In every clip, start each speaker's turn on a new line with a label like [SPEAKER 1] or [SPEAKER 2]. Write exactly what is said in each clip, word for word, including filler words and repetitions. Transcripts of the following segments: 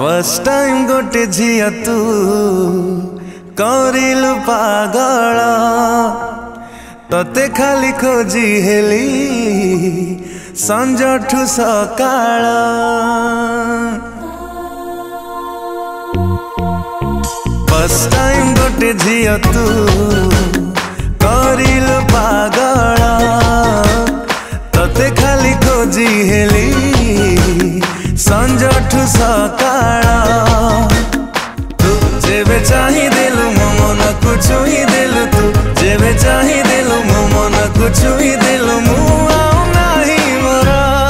[SPEAKER 1] First time गोटे झिया तू करिलु पागल तते खाली खोजी हेली संजठु सकाळ। फर्स्ट टाइम गोटे झिया तू करिलु पागल तते खाली खोजी हेली संजठु सकाळ। तू जेबे चाही देलु मो मन को छुई देलु, तू जेबे चाही देलु मो मन को छुई देलु। मु आउ नाही मोर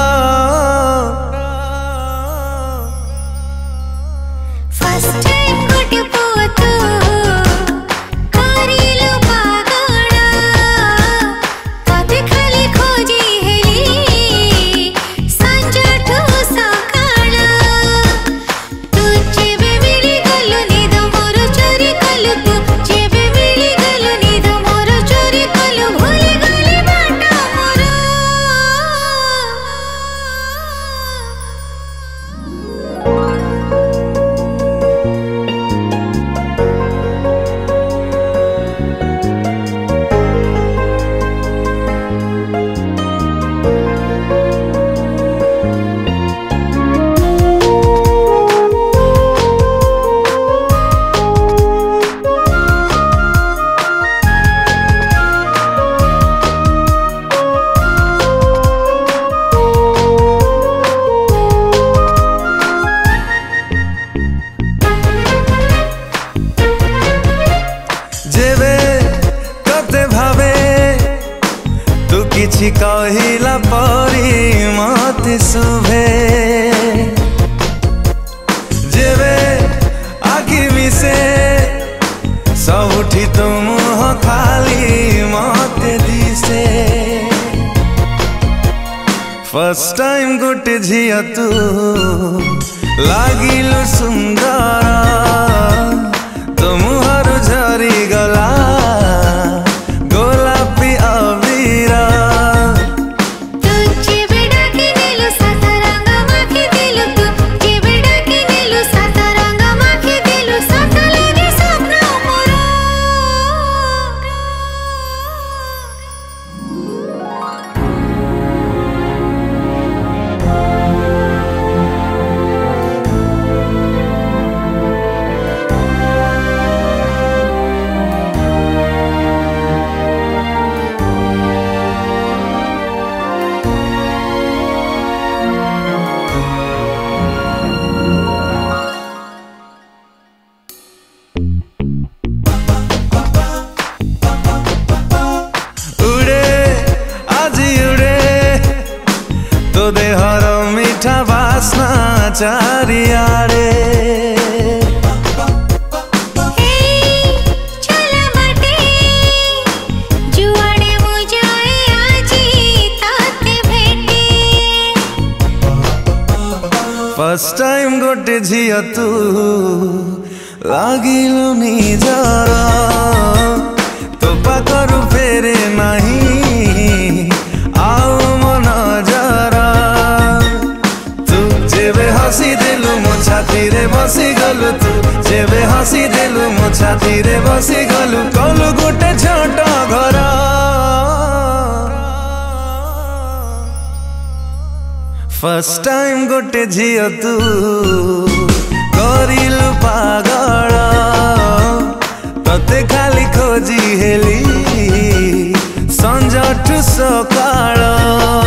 [SPEAKER 2] फर्स्ट टाइम गोटे पुआ तू करिलु पागल तते खाली खोजी हेली संजठु सकाळ। तू जेबे मिली गलु निद मोर चोरी कलु, तू जेबे मिली गलु निद मोर चोरी कलु। भूली गली बाट मोर
[SPEAKER 1] जेबे कते भावे तू किछि कहिला परी मते शुभे। जेबे आखि मिसे सबुठी तो मुह खाली मते दिसे। फर्स्ट टाइम गोटे झिया तू लागिलु सुंदर तो मुहरु झरी गला गोलापी अबीर।
[SPEAKER 2] तू जेबे डाकी देलु सात रंग माखी देलु, तू जेबे डाकी देलु सात रंग माखी देलु। सात लागे स्वप्न मोर
[SPEAKER 1] तो देहर मीठा बासना चारियाड़े। फर्स्ट टाइम गोटे झिया तू लागिलु निजर तो पाखरु फेरे नाही आउ मन जरा। तू जेबे हसी देलु मो छाती रे बसी गलु, तू जेबे हसी देलु मो छाती रे बसी गलु। कलु गोटे छोट घर फर्स्ट टाइम गोटे झिया तू करिलु पागल तते खाली खोजी हेली संजठु सकाळ।